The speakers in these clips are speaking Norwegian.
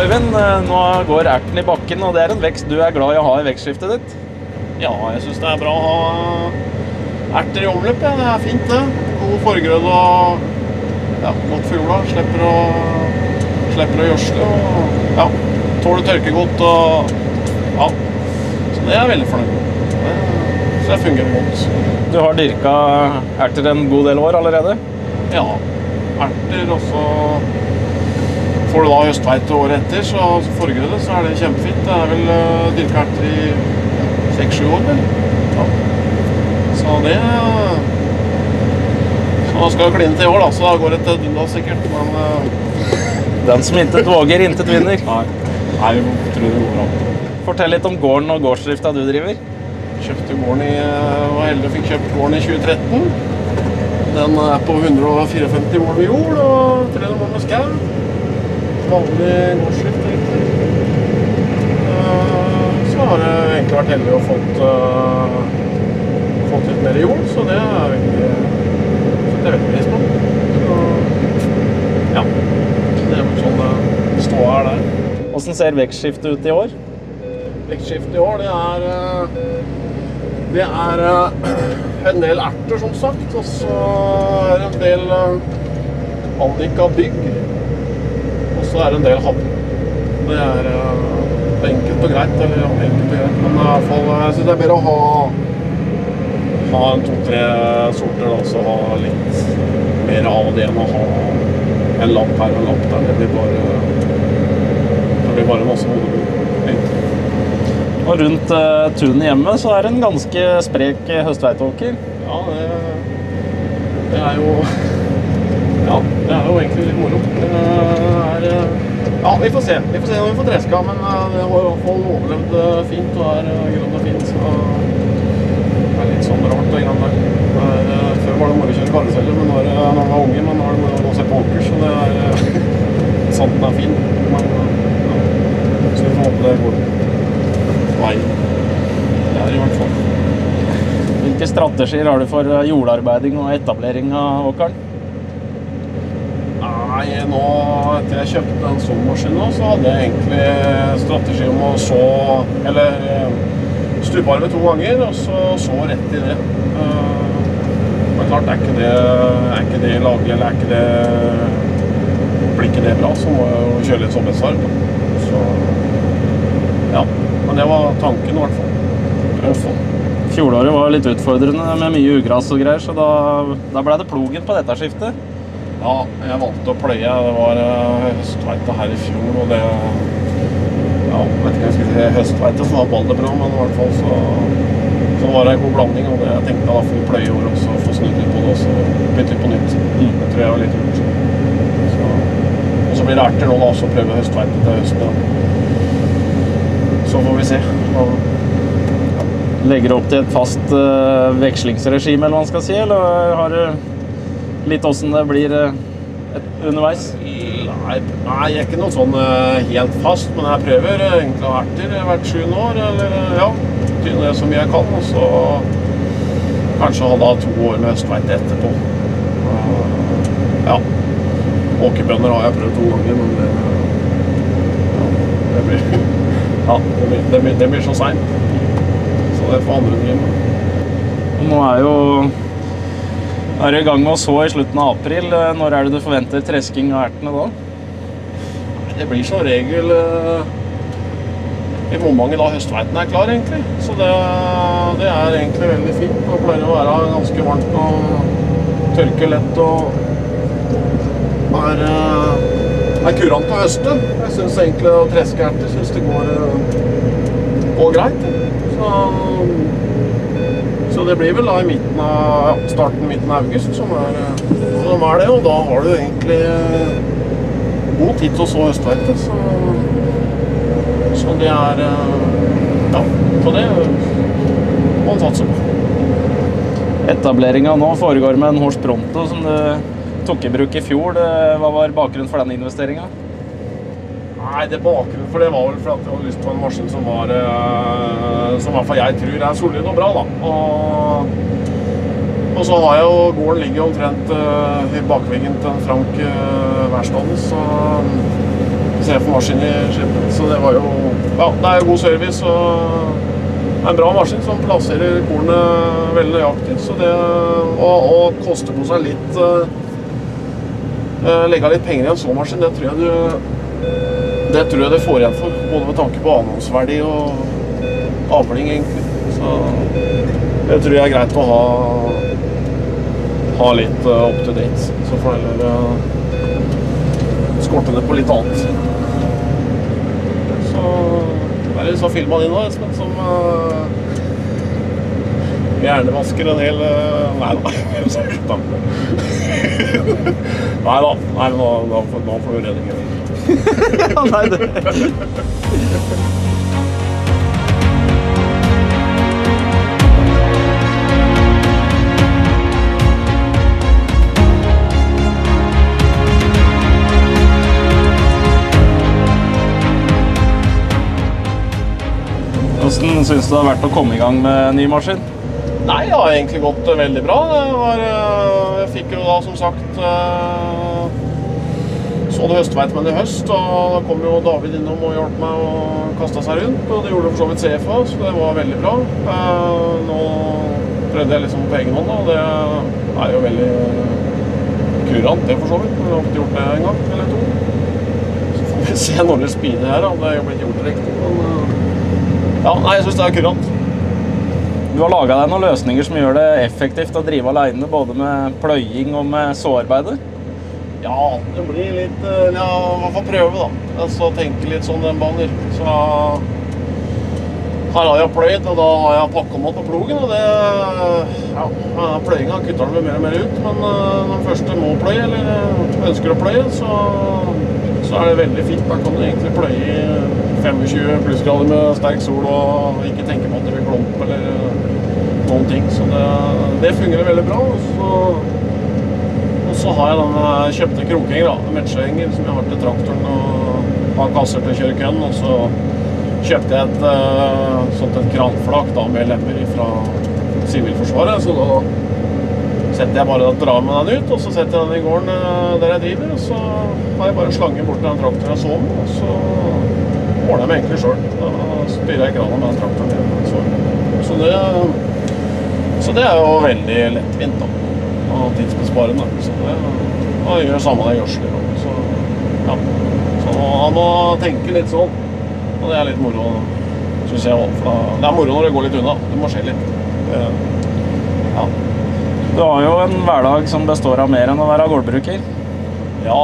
Øyvind, nå går erten i bakken, og det en vekst du glad i å ha i vekstskiftet ditt? Ja, jeg synes det bra å ha erter i omløp. Ja. Det fint det. God forgrød og godt for jorda. Slipper å gjødsle og ja, tåler tørke godt og ja, så det veldig fornøyd med. Så det fungerer godt. Du har dyrket erter en god del år allerede? Ja, erter og så får du da høstveite året etter, så forgrødet så det kjempefint. Det vel dyrket erter i 6-7 år, vel? Ja. Så det så skal jeg kline til i år da, så da går det til Dunda sikkert, men den som intet våger, intet vinner. Nei, jeg tror det går bra. Fortell litt om gården og gårdsdrifta du driver. Kjøpte gården var heldig og fikk kjøpt gården i 2013. Den på 154 mål med jord og 300 mål med skau. Vanlig gårdsdrift egentlig. Så har jeg egentlig vært heldig og fått litt mer jord, så det veldig pris på. Så, ja, det vel sånn det ståa der. Hvordan ser vekstskiftet ut i år? Vekstskiftet i år, det en del erter som sagt, og så en del annika bygg, og så en del havn. Det enkelt og greit, men i hvert fall, jeg synes det bedre å ha en 2-3 sorter, da, så ha litt mer av det enn å ha en lapp her og en lapp der. Det blir bare masse hodebruk. Og rundt tunet hjemme så det en ganske sprek høstveitåker. Ja, det jo ja, det jo egentlig litt moro. Ja, vi får se når vi får treska, men det har i hvert fall overlevd fint og grønt og fint, så det litt sånn rart og grann der. Før var det moro å kjøre karuseller, men når man var unge, men nå det moro å se på åker, så det santen fin. Men, ja. Så vi får håpe det går vei. Det i hvert fall. Hvilke strategier har du for jordarbeiding og etablering av åkeren? Nei, nå etter jeg kjøpte den såmaskinen, så hadde jeg egentlig strategi om å stuparve 2 ganger, og så rett i det. Men klart, ikke det laglig, eller blir ikke det bra, så må jeg jo kjøre litt sommersarv. Så, ja, men det var tanken i hvert fall. Fjoråret var litt utfordrende med mye ugras og greier, så da ble det plogen på dette skiftet. Ja, jeg valgte å pløye. Det var høstveite her i fjor, og det vet ikke om jeg skulle si høstveite som var ballet bra, men i hvert fall så var det en god blanding, og jeg tenkte da får vi pløye i år også, få snudd litt på det, og så bytte litt på nytt. Det tror jeg var litt lurt. Og så blir det erter nå da, så prøve høstveite til høsten. Så får vi se. Legger du opp til et fast vekslingsregime, eller hva man skal si, eller har du litt hvordan det blir underveis? Nei, jeg ikke noe sånn helt fast, men jeg prøver egentlig å ha erter hvert 7. år, eller ja, tyne det så mye jeg kan, og så kanskje ha da 2 år med høstveite etterpå. Ja, åkerbønner har jeg prøvd 2 ganger, men det blir så sent, så det får andre drive med. Nå du i gang med å så i slutten av april. Når det du forventer tresking av ertene da? Det blir som regel i momentet da høstveiten klar egentlig. Så det egentlig veldig fint. Det pleier å være ganske varmt og tørke lett og kurant på høsten. Jeg synes egentlig å treske erter, synes det går greit. Så det blir vel da i midten av august som det, og da har du egentlig god tid til å så høstveite, så det ja, på det må man satse på. Etableringen nå foregår med en Horse Pronto som du tok i bruk i fjor. Hva var bakgrunnen for denne investeringen? Nei, bakgrunnen for det var vel for at jeg hadde lyst på en maskin som i hvert fall jeg tror solid og bra da. Og så har jeg jo, gården ligger omtrent i bakveggen til Frank Værstaden, CF-maskin i skipet. Så det var jo, ja, det jo god service, og det en bra maskin som plasserer kornet veldig nøyaktig. Så det, og koster på seg litt, legge litt penger i en sånn maskin, det tror jeg det får igjen for, både med tanke på annonsverdi og avling egentlig. Så det tror jeg greit å ha litt up to date, så får jeg heller skorte det på litt annet. Så det litt så filmet inn nå, Espen, som hjernevasker en hel... Nei da. Nei, nå får du redningen. Ja, nei, det... Hvordan synes du det har vært å komme i gang med ny maskin? Nei, det har egentlig gått veldig bra. Jeg fikk jo da, som sagt, så det høstveitmenn i høst, og da kom jo David innom og hjalp meg å kaste seg rundt, og det gjorde for så vidt CFA, så det var veldig bra. Nå prøvde jeg liksom på egen hånd, og det jo veldig kurant, det for så vidt. Jeg har ikke gjort det en gang eller to. Så får vi se når det speeder her, det har jo blitt gjort riktig, men... Ja, nei, jeg synes det kurant. Du har laget deg noen løsninger som gjør det effektivt å drive alene, både med pløying og med såarbeider? Ja, det blir litt... Ja, i hvert fall prøve da. Altså tenke litt sånn den baner. Så her har jeg pløyd, og da har jeg pakket mot på plogen, og det... Ja, pløyingen kutter den mer og mer ut, men når den første må pløye, eller ønsker å pløye, så det veldig fint. Da kan du egentlig pløye i 25 plussgrader med sterk sol og ikke tenke på at det blir klump eller noen ting. Så det fungerer veldig bra. Og så har jeg kjøpte krokhenger, matchehenger som jeg har til traktoren og har kasser til å kjøre kønn. Og så kjøpte jeg et kranflak da, med lemmer fra Sivilforsvaret. Så da setter jeg bare drar med den ut, og så setter jeg den i gården der jeg driver. Og så har jeg bare slanget bort den traktoren jeg så med, og så ordner jeg meg egentlig selv. Da styrer jeg kranen med den traktoren. Så det jo veldig lettvint da, og tidsbesparende. Så da gjør jeg samme det gjørsler. Så ja, så han må tenke litt sånn, og det litt moro, synes jeg også. For det moro når det går litt unna, det må skje litt. Ja. Du har jo en hverdag som består av mer enn å være gårdbruker. Ja,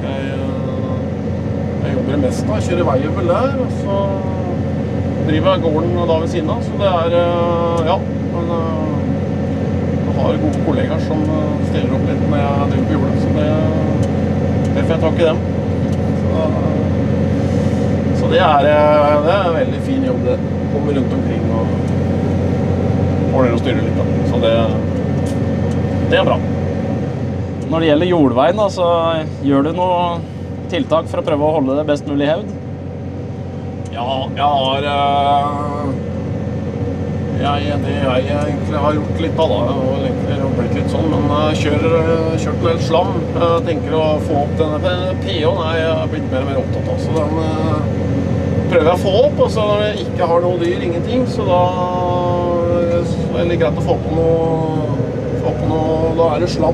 jeg jobber mest da, jeg kjører veiøvel der, og så driver jeg gården da ved siden av, så det ja, men jeg har gode kollegaer som stiller opp litt når jeg driver på jordet, så det får jeg takke dem. Så det en veldig fin jobb, det kommer rundt omkring og ordner og styrer litt da, så det bra. Når det gjelder jordveien, da, så gjør du noe tiltak for å prøve å holde det best mulig i hevd? Ja, jeg egentlig har gjort litt av da, og egentlig blitt litt sånn, men jeg kjørt en del slam. Jeg tenker å få opp denne PO-en, jeg har blitt mer og mer opptatt av, så den prøver jeg å få opp, og så når jeg ikke har noe dyr, ingenting, så da det litt greit å få på noe, da det slam.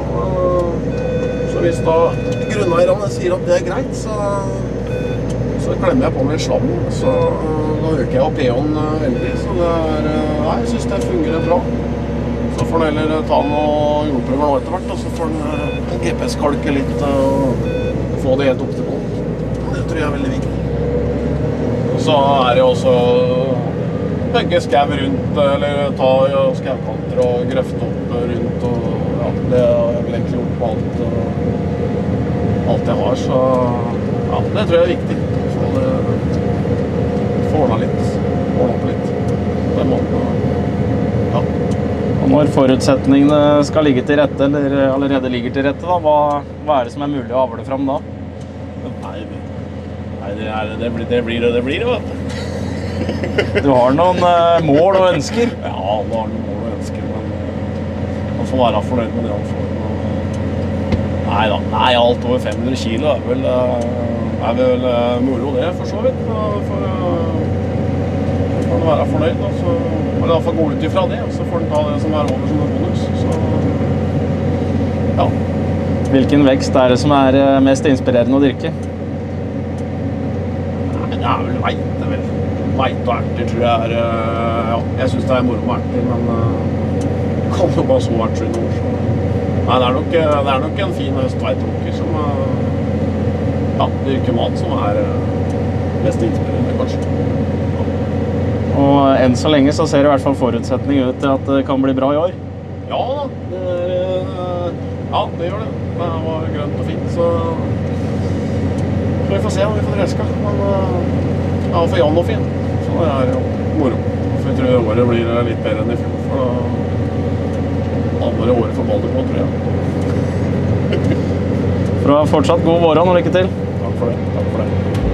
Så hvis da grunneierne sier at det greit, så klemmer jeg på med slam, så da øker jeg opp PO-en veldig, så nei, jeg synes det fungerer bra. Så får den heller ta noen jordprøver nå etter hvert, og så får den GPS-kalke litt og få det helt opp til bånd. Det tror jeg veldig viktig. Og så det også begge skav rundt, eller ta skavkanter og grøfte opp rundt, og ja, det har jeg vel egentlig gjort på alt jeg har, så ja, det tror jeg viktig. Få ordnet opp litt på den måten, ja. Og når forutsetningene skal ligge til rette, eller allerede ligger til rette, da, hva det som mulig å avle fram da? Nei, det blir det, vet du. Du har noen mål og ønsker? Ja, man har noen mål og ønsker, men man får være fornøyd med det man får. Nei, alt over 500 kilo er vel moro det, for så vidt. For kan du være fornøyd, da, så må du i hvert fall gå ut ifra det, så får du ta det som er over som en bonus. Så, ja. Hvilken vekst er det som er mest inspirerende å dyrke? Nei, det er vel veite, vel. Veite og erter tror jeg er, ja, jeg synes det er moro med erter, men kan jo bare så erter i nord, så. Nei, det er nok en fin høstveitåker som, ja, dyrker mat som er mest inspirerende, kanskje. Og enn så lenge så ser det i hvert fall forutsetning ut til at det kan bli bra i år. Ja da, det gjør det. Det var grønt og fint, så vi får se om vi får dreska. Men ja, for Jan og fin, så det er jo moro. For jeg tror året blir litt bedre enn i fjor, for da var det året for Balder på, tror jeg. For å ha fortsatt god våren og lykke til. Takk for det.